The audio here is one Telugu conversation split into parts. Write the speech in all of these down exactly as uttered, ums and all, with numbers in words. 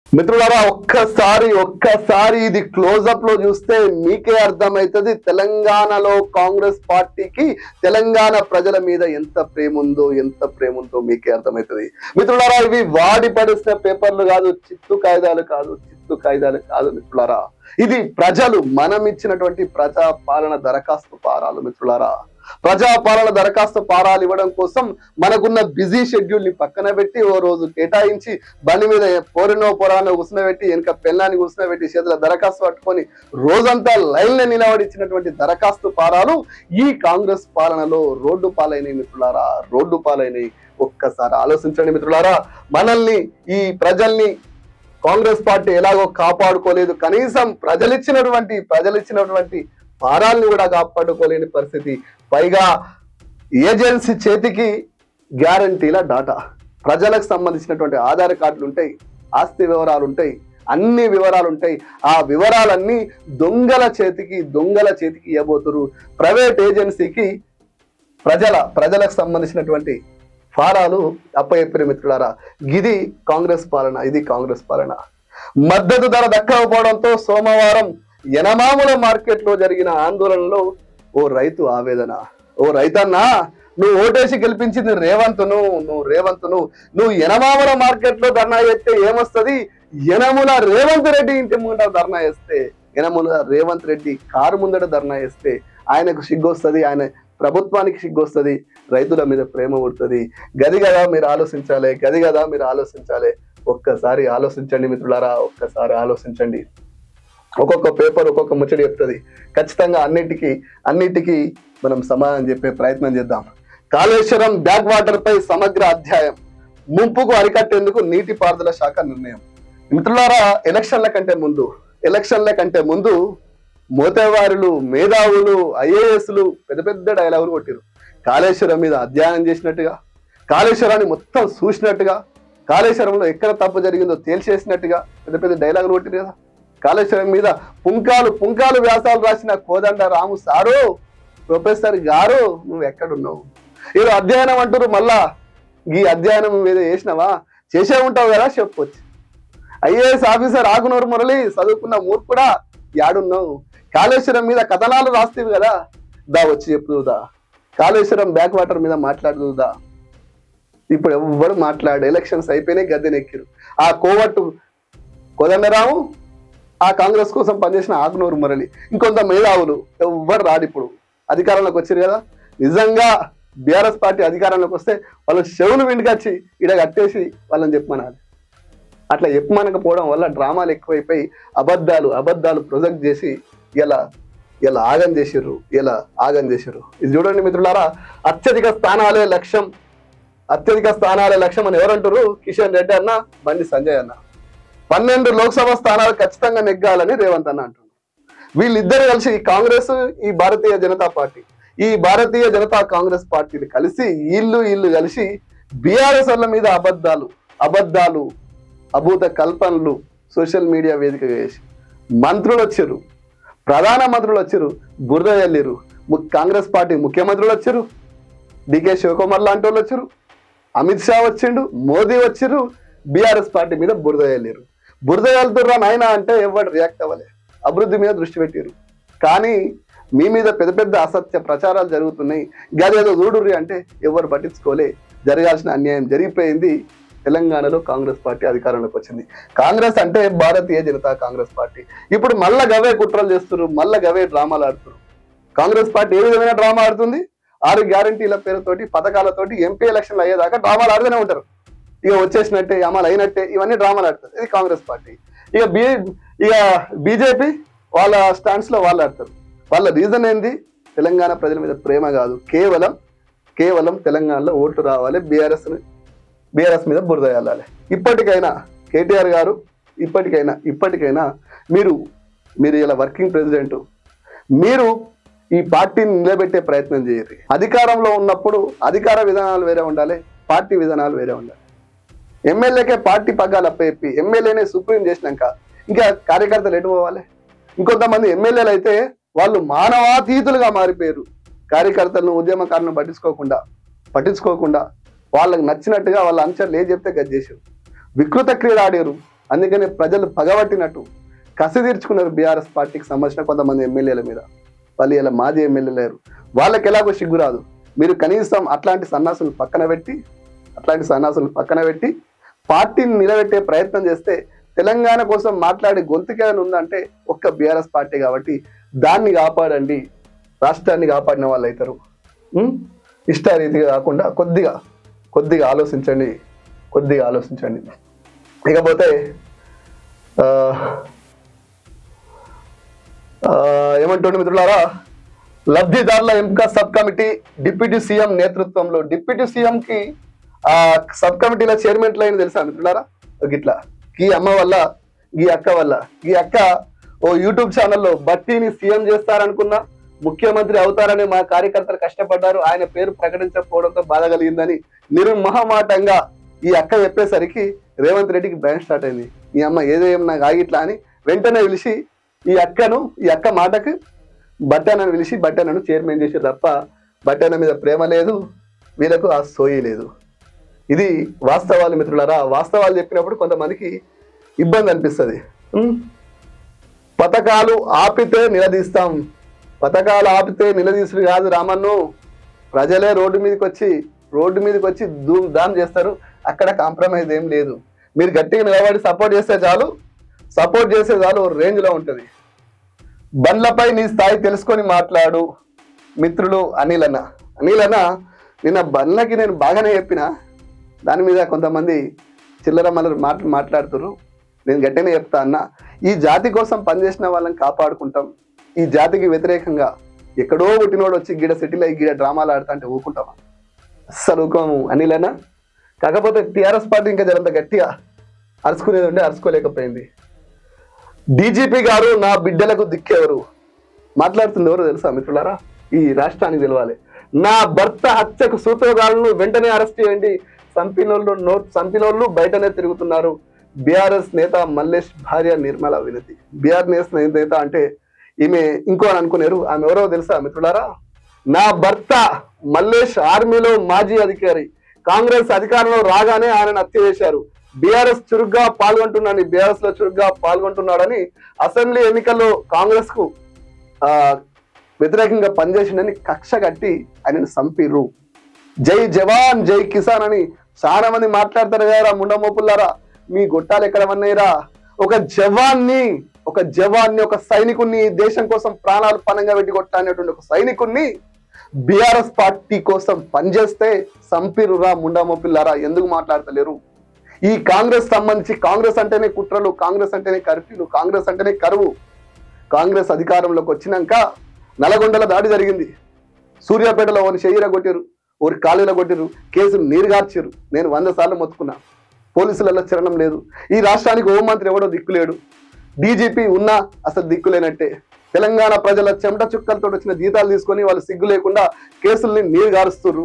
మిత్రులారా ఒక్కసారి ఒక్కసారి ఇది క్లోజప్ లో చూస్తే మీకే అర్థమవుతుంది తెలంగాణలో కాంగ్రెస్ పార్టీకి తెలంగాణ ప్రజల మీద ఎంత ప్రేమ ఉందో ఎంత ప్రేమ ఉందో మీకే అర్థమవుతుంది. మిత్రులారా ఇవి వాడి పడిసిన పేపర్లు కాదు, చిత్తు కాగితాలు కాదు, చిత్తు కాగితాలు కాదు మిత్రులారా. ఇది ప్రజలు మనం ఇచ్చినటువంటి ప్రజా పాలన దరఖాస్తు పారాలు మిత్రులారా. ప్రజాపాలన దరఖాస్తు పారాలు ఇవ్వడం కోసం మనకున్న బిజీ షెడ్యూల్ ని పక్కన పెట్టి ఓ రోజు కేటాయించి బండి మీద పోరినో పొరానో కూర్చునబెట్టి వెనక పెళ్ళాన్ని కూర్చునబెట్టి చేతుల దరఖాస్తు పట్టుకొని రోజంతా లైన్లో నిలబడిచ్చినటువంటి దరఖాస్తు పారాలు ఈ కాంగ్రెస్ పాలనలో రోడ్డు పాలైనవి మిత్రులారా, రోడ్డు పాలైనవి. ఒక్కసారి ఆలోచించండి మిత్రులారా. మనల్ని ఈ ప్రజల్ని కాంగ్రెస్ పార్టీ ఎలాగో కాపాడుకోలేదు, కనీసం ప్రజలిచ్చినటువంటి ప్రజలిచ్చినటువంటి పారాల్ని కూడా కాపాడుకోలేని పరిస్థితి. పైగా ఏజెన్సీ చేతికి గ్యారంటీల డాటా, ప్రజలకు సంబంధించినటువంటి ఆధార్ కార్డులు ఉంటాయి, ఆస్తి వివరాలు ఉంటాయి, అన్ని వివరాలు ఉంటాయి. ఆ వివరాలన్నీ దొంగల చేతికి దొంగల చేతికి ఇవ్వబోతురు. ప్రైవేట్ ఏజెన్సీకి ప్రజల ప్రజలకు సంబంధించినటువంటి ఫారాలు అప్పచెప్పిన మిత్రులారా. ఇది కాంగ్రెస్ పాలన, ఇది కాంగ్రెస్ పాలన. మద్దతు ధర దక్కకపోవడంతో సోమవారం యనమాముల మార్కెట్ లో జరిగిన ఆందోళనలో ఓ రైతు ఆవేదన. ఓ రైతన్నా, నువ్వు ఓటేసి గెలిపించింది రేవంత్ను, నువ్వు రేవంత్ను నువ్వు యనమాముల మార్కెట్ లో ధర్నా చేస్తే ఏమొస్తుంది? యనముల రేవంత్ రెడ్డి ఇంటి ముందర ధర్నా చేస్తే, యనముల రేవంత్ రెడ్డి కారు ముందర ధర్నా చేస్తే ఆయనకు సిగ్గొస్తుంది, ఆయన ప్రభుత్వానికి సిగ్గొస్తుంది, రైతుల మీద ప్రేమ పుడుతుంది. గది కదా మీరు ఆలోచించాలి, గది కదా మీరు ఆలోచించాలి. ఒక్కసారి ఆలోచించండి మిత్రులారా, ఒక్కసారి ఆలోచించండి. ఒక్కొక్క పేపర్ ఒక్కొక్క ముచ్చడి చెప్తుంది. ఖచ్చితంగా అన్నిటికీ అన్నిటికీ మనం సమాధానం చెప్పే ప్రయత్నం చేద్దాం. కాళేశ్వరం బ్యాక్ వాటర్ పై సమగ్ర అధ్యాయం, ముంపుకు అరికట్టేందుకు నీటిపారుదల శాఖ నిర్ణయం. మిత్రులారా, ఎలక్షన్ల కంటే ముందు ఎలక్షన్ల కంటే ముందు మోతేవారులు, మేధావులు, ఐఏఎస్లు పెద్ద పెద్ద డైలాగులు కొట్టిరు. కాళేశ్వరం మీద అధ్యయనం చేసినట్టుగా, కాళేశ్వరాన్ని మొత్తం చూసినట్టుగా, కాళేశ్వరంలో ఎక్కడ తప్పు జరిగిందో తేల్చేసినట్టుగా పెద్ద పెద్ద డైలాగులు కొట్టిరు కదా. కాళేశ్వరం మీద పుంకాలు పుంకాలు వ్యాసాలు రాసిన కోదండ రాము సారు, ప్రొఫెసర్ గారు, నువ్వు ఎక్కడున్నావు? ఈరోజు అధ్యయనం అంటారు. మళ్ళా ఈ అధ్యయనం మీద చేసినావా? చేసే ఉంటావు కదా, చెప్పొచ్చు. ఐఏఎస్ ఆఫీసర్ ఆకునూరు మురళి, చదువుకున్న మూర్ఖుడా, యాడున్నావు? కాళేశ్వరం మీద కథనాలు రాస్తేవి కదా, దా వచ్చి చెప్పుదా. కాళేశ్వరం బ్యాక్ వాటర్ మీద మాట్లాడుదా. ఇప్పుడు ఎవ్వరు మాట్లాడు, ఎలక్షన్స్ అయిపోయినాయి, గద్దెనెక్కిరు. ఆ కోవట్టు కోదండరాము, ఆ కాంగ్రెస్ కోసం పనిచేసిన ఆకునూరు మురళి, ఇంకొంత మేధావులు ఎవ్వరు రాడు. ఇప్పుడు అధికారంలోకి వచ్చారు కదా. నిజంగా బీఆర్ఎస్ పార్టీ అధికారంలోకి వస్తే వాళ్ళ చెవులు విండికొచ్చి ఇడ కట్టేసి వాళ్ళని చెప్పమనాలి. అట్లా చెప్పమనకపోవడం వల్ల డ్రామాలు ఎక్కువైపోయి అబద్ధాలు అబద్ధాలు ప్రొజెక్ట్ చేసి ఇలా ఇలా ఆగం చేసిర్రు, ఇలా ఆగం చేసిర్రు. ఇది చూడండి మిత్రులారా, అత్యధిక స్థానాలే లక్ష్యం, అత్యధిక స్థానాలే లక్ష్యం అని ఎవరంటారు? కిషన్ రెడ్డి అన్న, బండి సంజయ్ అన్న. పన్నెండు లోక్సభ స్థానాలు ఖచ్చితంగా నెగ్గాలని రేవంత్ అన్న అంటున్నారు. వీళ్ళిద్దరు కలిసి కాంగ్రెస్, ఈ భారతీయ జనతా పార్టీ, ఈ భారతీయ జనతా కాంగ్రెస్ పార్టీలు కలిసి ఇల్లు ఇల్లు కలిసి బీఆర్ఎస్ వాళ్ళ మీద అబద్ధాలు అబద్ధాలు అభూత కల్పనలు సోషల్ మీడియా వేదికగా చేసి మంత్రులు వచ్చారు, ప్రధాన మంత్రులు వచ్చారు, బురద చల్లిరు. కాంగ్రెస్ పార్టీ ముఖ్యమంత్రులు వచ్చారు, డికే శివకుమార్ లాంటి వాళ్ళు వచ్చారు, అమిత్ షా వచ్చిండు, మోదీ వచ్చిర్రు, బీఆర్ఎస్ పార్టీ మీద బురద చల్లిరు. బురద చల్లుతుర్రా నాయన అంటే ఎవరు రియాక్ట్ అవ్వలే, అభివృద్ధి మీద దృష్టి పెట్టారు. కానీ మీ మీద పెద్ద పెద్ద అసత్య ప్రచారాలు జరుగుతున్నాయి, గదేదో చూడుర్రి అంటే ఎవరు పట్టించుకోలే. జరగాల్సిన అన్యాయం జరిగిపోయింది. తెలంగాణలో కాంగ్రెస్ పార్టీ అధికారంలోకి వచ్చింది. కాంగ్రెస్ అంటే భారతీయ జనతా కాంగ్రెస్ పార్టీ. ఇప్పుడు మళ్ళా గవే కుట్రలు చేస్తున్నారు, మళ్ళా గవే డ్రామాలు ఆడుతున్నారు. కాంగ్రెస్ పార్టీ ఏ విధమైన డ్రామా ఆడుతుంది? ఆరు గ్యారంటీల పేరుతోటి పథకాలతోటి ఎంపీ ఎలక్షన్లు అయ్యేదాకా డ్రామాలు ఆడుతూనే ఉంటారు. ఇక వచ్చేసినట్టే, అమలు అయినట్టే, ఇవన్నీ డ్రామాలు ఆడుతారు. ఇది కాంగ్రెస్ పార్టీ. ఇక బీ ఇక బీజేపీ వాళ్ళ స్టాండ్స్ లో వాళ్ళు ఆడతారు. వాళ్ళ రీజన్ ఏంది? తెలంగాణ ప్రజల మీద ప్రేమ కాదు, కేవలం కేవలం తెలంగాణలో ఓట్లు రావాలి, బీఆర్ఎస్ బీఆర్ఎస్ మీద బురద వెళ్ళాలి. ఇప్పటికైనా కేటీఆర్ గారు, ఇప్పటికైనా ఇప్పటికైనా మీరు మీరు ఇలా వర్కింగ్ ప్రెసిడెంట్, మీరు ఈ పార్టీని నిలబెట్టే ప్రయత్నం చేయరు. అధికారంలో ఉన్నప్పుడు అధికార విధానాలు వేరే ఉండాలి, పార్టీ విధానాలు వేరే ఉండాలి. ఎమ్మెల్యేకే పార్టీ పగ్గాలు అప్పచెప్పి ఎమ్మెల్యేనే సుప్రీం చేసినాక ఇంకా కార్యకర్తలు ఎటు పోవాలి? ఇంకొంతమంది ఎమ్మెల్యేలు అయితే వాళ్ళు మానవాతీతులుగా మారిపోయారు. కార్యకర్తలను, ఉద్యమకారులను పట్టించుకోకుండా పట్టించుకోకుండా వాళ్ళకి నచ్చినట్టుగా వాళ్ళ అనుచరులు ఏం చెప్తే గది చేశారు. వికృత క్రీడ ఆడారు. అందుకని ప్రజలు పగబట్టినట్టు కసి తీర్చుకున్నారు బీఆర్ఎస్ పార్టీకి సంబంధించిన కొంతమంది ఎమ్మెల్యేల మీద. వాళ్ళు ఇలా మాజీ ఎమ్మెల్యేలు లేరు, వాళ్ళకి ఎలాగో సిగ్గు రాదు. మీరు కనీసం అట్లాంటి సన్నాసులు పక్కన పెట్టి అట్లాంటి సన్నాసులు పక్కన పెట్టి పార్టీని నిలబెట్టే ప్రయత్నం చేస్తే తెలంగాణ కోసం మాట్లాడే గొంతుకేమైనా ఉందంటే ఒక్క బీఆర్ఎస్ పార్టీ. కాబట్టి దాన్ని కాపాడండి, రాష్ట్రాన్ని కాపాడిన వాళ్ళు అవుతారు. ఇష్టారీతిగా కాకుండా కొద్దిగా కొద్దిగా ఆలోచించండి, కొద్దిగా ఆలోచించండి. ఇకపోతే ఏమంటుండే మిత్రులారా, లబ్ధిదారుల ఎంపిక సబ్ కమిటీ డిప్యూటీ సీఎం నేతృత్వంలో. డిప్యూటీ సీఎం కి ఆ సబ్ కమిటీల చైర్మన్ లైన్ తెలుసా మిత్రులారా? గిట్లా ఈ అమ్మ వల్ల, ఈ అక్క వల్ల. ఈ అక్క ఓ యూట్యూబ్ ఛానల్లో బట్టీని సీఎం చేస్తారనుకున్నా, ముఖ్యమంత్రి అవుతారని మా కార్యకర్తలు కష్టపడ్డారు, ఆయన పేరు ప్రకటించకపోవడంతో బాధ కలిగిందని నిర్మహమాటంగా ఈ అక్క చెప్పేసరికి రేవంత్ రెడ్డికి బ్యాన్ స్టార్ట్ అయింది. ఈ అమ్మ ఏదేం నాకు ఆగిట్లా అని వెంటనే పిలిచి ఈ అక్కను ఈ అక్క మాటకు బట్టనను పిలిచి బట్టనను చైర్మన్ చేసారు తప్ప బట్టన మీద ప్రేమ లేదు, వీళ్ళకు ఆ సోయి లేదు. ఇది వాస్తవాలు మిత్రులారా. వాస్తవాలు చెప్పినప్పుడు కొంతమందికి ఇబ్బంది అనిపిస్తుంది. పథకాలు ఆపితే నిలదీస్తాం, పథకాలు ఆపితే నిలదీసుడు కాదు రామన్ను, ప్రజలే రోడ్డు మీదకి వచ్చి రోడ్డు మీదకి వచ్చి ధూమ్ ధామ్ చేస్తారు. అక్కడ కాంప్రమైజ్ ఏం లేదు. మీరు గట్టిగా నిలబడి సపోర్ట్ చేస్తే చాలు, సపోర్ట్ చేసే చాలు రేంజ్లో ఉంటుంది. బండ్లపై నీ స్థాయి తెలుసుకొని మాట్లాడు మిత్రులు అనిల్ అన్న. అనిల్ అన్న నిన్న బండ్లకి నేను బాగానే చెప్పిన, దాని మీద కొంతమంది చిల్లర మల్లర మాటలు మాట్లాడుతున్నారు. నేను గట్టిగానే చెప్తా అన్న, ఈ జాతి కోసం పనిచేసిన వాళ్ళని కాపాడుకుంటాం. ఈ జాతికి వ్యతిరేకంగా ఎక్కడో పుట్టినోడు వచ్చి గిడ సిటీలో గిడ డ్రామాలు ఆడుతా అంటే ఊరుకుంటామా? అస్సలు ఊరుకోము అనిల్ అన్న. కాకపోతే టీఆర్ఎస్ పార్టీ ఇంకా జరంత గట్టిగా అరుచుకునేది ఉంటే అరుచుకోలేకపోయింది. డీజీపీ గారు నా బిడ్డలకు దిక్కెవరు మాట్లాడుతుంది ఎవరు తెలుసా మిత్రులారా? ఈ రాష్ట్రానికి తెలవాలి. నా భర్త హత్యకు సూత్రధారులను వెంటనే అరెస్ట్ చేయండి, సంపినోళ్ళు నోట్ సంపినోళ్ళు బయటనే తిరుగుతున్నారు. బీఆర్ఎస్ నేత మల్లేష్ భార్య నిర్మల వినతి. బీఆర్ఎస్ నేత అంటే ఈమె ఇంకో అని అనుకున్నారు. ఆమె ఎవరో తెలుసా మిత్రులారా? నా భర్త మల్లేష్ ఆర్మీలో మాజీ అధికారి, కాంగ్రెస్ అధికారంలో రాగానే ఆయనను హత్య చేశారు. బీఆర్ఎస్ చురుగ్గా పాల్గొంటున్నాడని బీఆర్ఎస్ లో చురుగ్గా పాల్గొంటున్నాడని అసెంబ్లీ ఎన్నికల్లో కాంగ్రెస్ కు ఆ వ్యతిరేకంగా పనిచేసిందని కక్ష కట్టి ఆయనను చంపిర్రు. జై జవాన్ జై కిసాన్ అని చాలా మంది మాట్లాడతారు కదా ముండమోపుల్లారా, మీ గొట్టాలు ఎక్కడ ఉన్నాయిరా? ఒక జవాన్ని ఒక జవాన్ని ఒక సైనికుడిని దేశం కోసం ప్రాణాలు పణంగా పెట్టి కొట్టానేటువంటి ఒక సైనికుడిని బీఆర్ఎస్ పార్టీ కోసం పనిచేస్తే సంపిరురా ముండమోపిల్లారా. ఎందుకు మాట్లాడతలేరు? ఈ కాంగ్రెస్ సంబంధించి కాంగ్రెస్ అంటేనే కుట్రలు, కాంగ్రెస్ అంటేనే కర్ఫ్యూలు, కాంగ్రెస్ అంటేనే కరువు. కాంగ్రెస్ అధికారంలోకి వచ్చినాక నల్గొండల దాడి జరిగింది. సూర్యాపేటలో ఒకరి చెయ్యిర కొట్టిరు, ఒకరి కాలులో కొట్టిరు, కేసులు నీరుగార్చారు. నేను వంద సార్లు మొత్తుకున్నా, పోలీసులలో చరణం లేదు. ఈ రాష్ట్రానికి హోంమంత్రి ఎవడో దిక్కులేడు, డీజీపీ ఉన్నా అసలు దిక్కులేనట్టే. తెలంగాణ ప్రజల చెమట చుక్కలతో వచ్చిన జీతాలు తీసుకొని వాళ్ళు సిగ్గు లేకుండా కేసుల్ని నీరు గారుస్తున్నారు.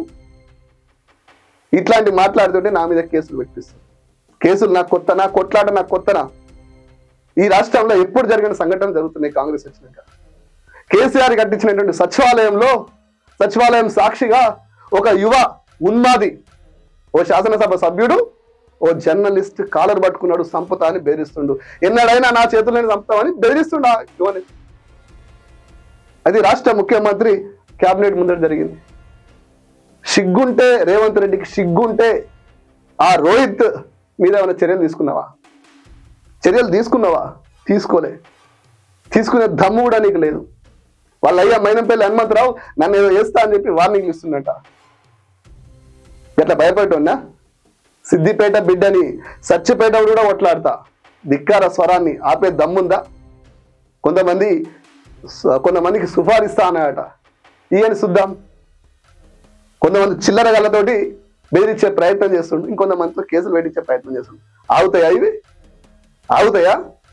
ఇట్లాంటి మాట్లాడుతుంటే నా మీద కేసులు పెట్టిస్తారు. కేసులు నాకు కొత్తనా, కొట్లాట నాకు కొత్తనా? ఈ రాష్ట్రంలో ఎప్పుడు జరిగిన సంఘటన జరుగుతున్నాయి కాంగ్రెస్ వచ్చినాక. కేసీఆర్ కట్టించినటువంటి సచివాలయంలో సచివాలయం సాక్షిగా ఒక యువ ఉన్మాది, ఓ శాసనసభ సభ్యుడు, ఓ జర్నలిస్ట్ కాలర్ పట్టుకున్నాడు, సంపుతా అని బెదిరిస్తుండు. ఎన్నడైనా నా చేతుల్లోనే చంపుతామని బెదిరిస్తుండ యువని. అది రాష్ట్ర ముఖ్యమంత్రి క్యాబినెట్ ముందర జరిగింది. సిగ్గుంటే రేవంత్ రెడ్డికి సిగ్గుంటే ఆ రోహిత్ మీద ఏమైనా చర్యలు తీసుకున్నావా? చర్యలు తీసుకున్నావా? తీసుకోలే. తీసుకునే దమ్ము కూడా నీకు లేదు. వాళ్ళ అయ్యా మైనంపల్లి హనుమంతరావు నన్ను ఏదో చేస్తా అని చెప్పి వార్నింగ్ ఇస్తున్నట. ఎట్లా భయపడుతున్నా? సిద్దిపేట బిడ్డని సచ్చిపేట కూడా కొట్లాడతా. ధిక్కార స్వరాన్ని ఆపే దమ్ముందా? కొంతమంది కొంతమందికి సుఫారిస్తా అన్నాడట, ఈయని చూద్దాం. కొంతమంది చిల్లర గళ్ళతోటి బెదిరించే ప్రయత్నం చేస్తుండు, ఇంకొంతమందితో కేసులు పెట్టించే ప్రయత్నం చేస్తుండు. ఆగుతాయా ఇవి? ఆగుతాయా?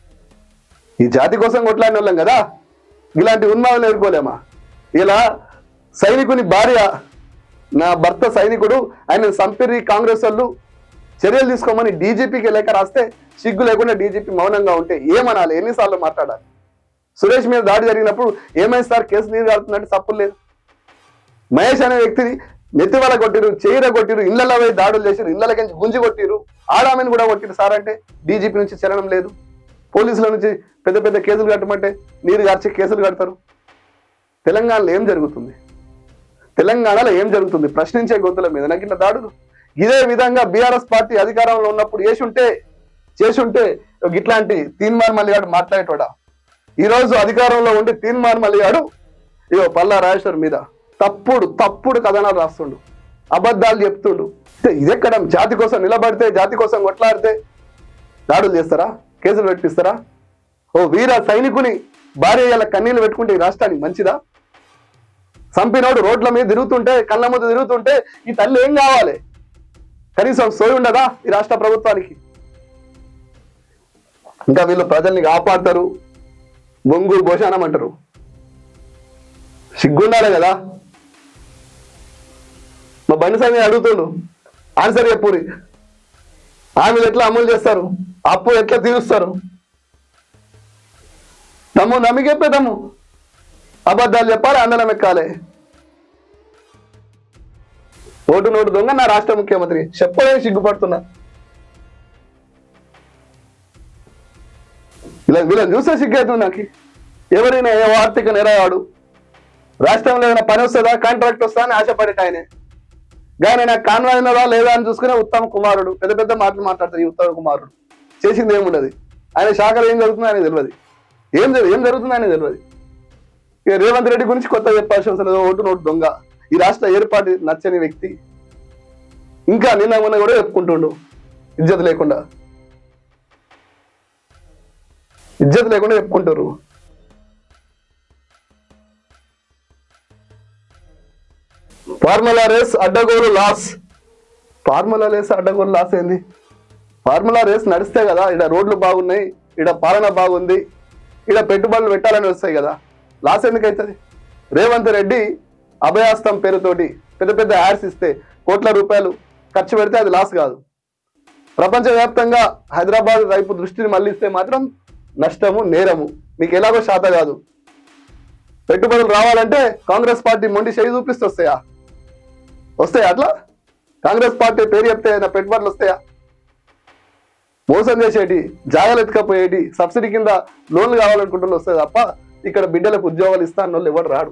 ఈ జాతి కోసం కొట్లాడిన వాళ్ళం కదా, ఇలాంటి ఉన్మాదాలు ఎదుర్కోలేమా? ఇలా సైనికుని భార్య, నా భర్త సైనికుడు, ఆయన సంపిరి కాంగ్రెస్ వాళ్ళు చర్యలు తీసుకోమని డీజీపీకి లేఖ రాస్తే సిగ్గు లేకుండా డీజీపీ మౌనంగా ఉంటే ఏమనాలి? ఎన్నిసార్లు మాట్లాడాలి? సురేష్ మీద దాడి జరిగినప్పుడు ఏమైంది సార్, కేసు నీరు కాలుతుందంటే తప్పులు లేదు. మహేష్ అనే వ్యక్తిని నెత్తివల కొట్టిరు, చీర కొట్టిరు, ఇళ్లలో పోయి దాడులు చేసిరు, ఇళ్లకి గుంజి కొట్టిరు, ఆడామని కూడా కొట్టిరు సార్ అంటే డీజీపీ నుంచి చలనం లేదు. పోలీసుల నుంచి పెద్ద పెద్ద కేసులు కట్టమంటే నీరు గార్చి కేసులు కడతారు. తెలంగాణలో ఏం జరుగుతుంది? తెలంగాణలో ఏం జరుగుతుంది? ప్రశ్నించే గొంతుల మీద నాకు ఇట్లా దాడులు. ఇదే విధంగా బీఆర్ఎస్ పార్టీ అధికారంలో ఉన్నప్పుడు చేసుంటే చేసుంటే ఇట్లాంటి తీన్మార్ మల్లిగాడు మాట్లాడేటోడా? ఈ రోజు అధికారంలో ఉండి తీన్మార్ మల్లిగాడు ఇగో పల్లా రాజేశ్వర్ మీద తప్పుడు తప్పుడు కథనాలు రాస్తుండు, అబద్ధాలు చెప్తుండు. ఇదెక్కడ జాతి కోసం నిలబడితే, జాతి కోసం కొట్లాడితే దాడులు చేస్తారా? కేసులు పెట్టిస్తారా? ఓ వీర సైనికుని భార్య ఇలా కన్నీళ్లు పెట్టుకుంటే ఈ రాష్ట్రానికి మంచిదా? చంపినోడు రోడ్ల మీద తిరుగుతుంటే, కళ్ళ ముందు తిరుగుతుంటే ఈ తల్లి ఏం కావాలి? కనీసం సోయి ఉండదా ఈ రాష్ట్ర ప్రభుత్వానికి? ఇంకా వీళ్ళు ప్రజల్ని కాపాడతారు, బొంగు భోషానం అంటారు. సిగ్గుండాలి కదా. మా బండి సంగతి అడుగుతుండు, ఆన్సర్ చెప్పురి. హామీలు ఎట్లా అమలు చేస్తారు? అప్పు ఎట్లా తీరుస్తారు? తమ్ము నమ్మికెప్పే తమ్ము అబద్ధాలు చెప్పాలి, అందరం ఎక్కాలి. ఓటు నోటు దొంగ నా రాష్ట్ర ముఖ్యమంత్రి చెప్పలే సిగ్గుపడుతున్నా. ఇలా వీళ్ళని చూస్తే సిగ్గవుతుంది నాకు. ఎవరైనా ఏ ఆర్థిక నెరవాడు రాష్ట్రంలో ఏదైనా పని వస్తుందా, కాంట్రాక్ట్ వస్తా అని ఆశపడేట ఆయనే. కానీ నాకు కాన్వాయ్ ఉన్నదా లేదా అని చూసుకునే ఉత్తమ కుమారుడు పెద్ద పెద్ద మాటలు మాట్లాడతారు. ఈ ఉత్తమ కుమారుడు చేసింది ఏముండదు. ఆయన శాఖలో ఏం జరుగుతుందో ఆయన తెలియదు, ఏం ఏం జరుగుతుందో ఆయన తెలియదు. ఇక రేవంత్ రెడ్డి గురించి కొత్త చెప్పాల్సిన అవసరం లేదు. ఓటు నోటు దొంగ, ఈ రాష్ట్ర ఏర్పాటు నచ్చని వ్యక్తి. ఇంకా నిన్న మొన్న కూడా చెప్పుకుంటుండు ఇజ్జత్ లేకుండా ఇజ్జత్ లేకుండా చెప్పుకుంటారు. ఫార్ములా రేస్ అడ్డగోలు లాస్. ఫార్ములా రేస్ అడ్డగోలు లాస్ ఏంది? ఫార్ములా రేస్ నడిస్తే కదా ఇక్కడ రోడ్లు బాగున్నాయి, ఇక్కడ పాలన బాగుంది, ఇక్కడ పెట్టుబడులు పెట్టాలని వస్తాయి కదా. లాస్ ఎందుకు అవుతుంది? రేవంత్ రెడ్డి అభయాస్తం పేరుతోటి పెద్ద పెద్ద యాడ్స్ ఇస్తే కోట్ల రూపాయలు ఖర్చు పెడితే అది లాస్ కాదు. ప్రపంచవ్యాప్తంగా హైదరాబాద్ వైపు దృష్టిని మళ్లిస్తే మాత్రం నష్టము, నేరము. మీకు ఎలాగో శాత కాదు. పెట్టుబడులు రావాలంటే కాంగ్రెస్ పార్టీ మొండి చేయి చూపిస్తే వస్తాయా? వస్తాయా? అట్లా కాంగ్రెస్ పార్టీ పేరు చెప్తే పెట్టుబడులు వస్తాయా? మోసం చేసేటి, జాగాలు ఎత్తుకపోయేటి, సబ్సిడీ కింద లోన్లు కావాలనుకుంటున్న వస్తాయి తప్ప ఇక్కడ బిడ్డలకు ఉద్యోగాలు ఇస్తా అన్న వాళ్ళు ఎవరు రాడు.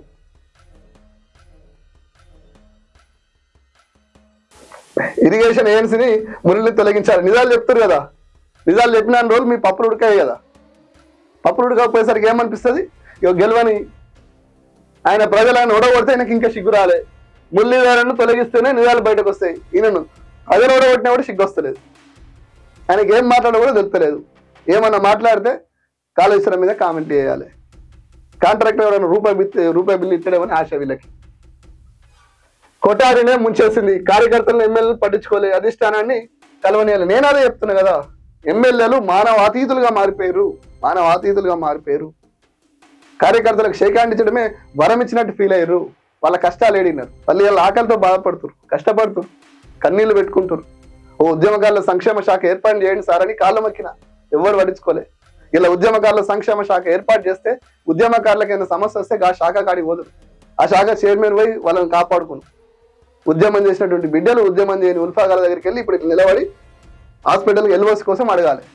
ఇరిగేషన్ ఏజెన్సీని మురళి తొలగించాలి. నిజాలు చెప్తారు కదా, నిజాలు చెప్పిన రోజులు మీ పప్పులు ఉడకాయి కదా. పప్పులు ఉడకపోయేసరికి ఏమనిపిస్తుంది? ఇక గెలవని ఆయన ప్రజలను ఓడగొడితే ఆయనకి ఇంకా సిగ్గు రాలే. మురళీధరను తొలగిస్తేనే నిజాలు బయటకు వస్తాయి. ఈయనను ప్రజలు ఓడగొట్టినా కూడా సిగ్గు వస్తలేదు. ఆయనకి ఏం మాట్లాడో కూడా తెలుస్తలేదు. ఏమన్నా మాట్లాడితే కాళేశ్వరం మీద కామెంట్ చేయాలి. కాంట్రాక్టర్ ఎవరైనా రూపాయి బిత్తే రూపాయి బిల్లు ఇస్తాడేమని ఆశ వీళ్ళకి. కొటారినే ముంచేసింది. కార్యకర్తలను ఎమ్మెల్యేలు పట్టించుకోలే, అధిష్టానాన్ని కలవనీయాలి. నేను అదే చెప్తున్నా కదా, ఎమ్మెల్యేలు మానవ అతీతులుగా మారిపోయారు, మానవ అతీతులుగా మారిపోయారు. కార్యకర్తలకు షేకాండించడమే వరం ఇచ్చినట్టు ఫీల్ అయ్యారు. వాళ్ళ కష్టాలు ఏడినారు. వాళ్ళు వాళ్ళ ఆకలితో బాధపడుతున్నారు, కష్టపడుతున్నారు, కన్నీళ్లు పెట్టుకుంటారు. ఓ ఉద్యమకారుల సంక్షేమ శాఖ ఏర్పాటు చేయండి సార్ అని కాళ్ళ మొక్కిన, ఎవరు పట్టించుకోలే. ఇలా ఉద్యమకారుల సంక్షేమ శాఖ ఏర్పాటు చేస్తే ఉద్యమకారులకు ఏమైనా సమస్య వస్తే ఆ శాఖ కాడికి పోదు. ఆ శాఖ చైర్మన్ పోయి వాళ్ళని కాపాడుకుని ఉద్యమం చేసినటువంటి బిడ్డలు ఉద్యమం చేయని ఉల్ఫా గారి దగ్గరికి వెళ్ళి ఇప్పుడు నిలబడి హాస్పిటల్కి ఎల్ఓసి కోసం అడగాలి.